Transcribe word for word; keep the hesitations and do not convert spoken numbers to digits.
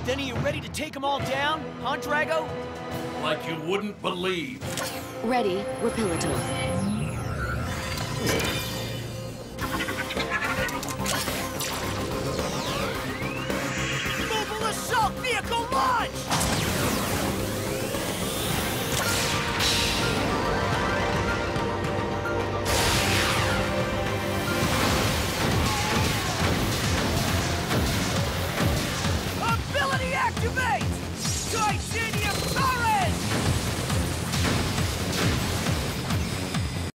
Then are you ready to take them all down, huh, Drago? Like you wouldn't believe. Ready, Rapillator. Mobile assault vehicle launch! Ability activate! Tyson!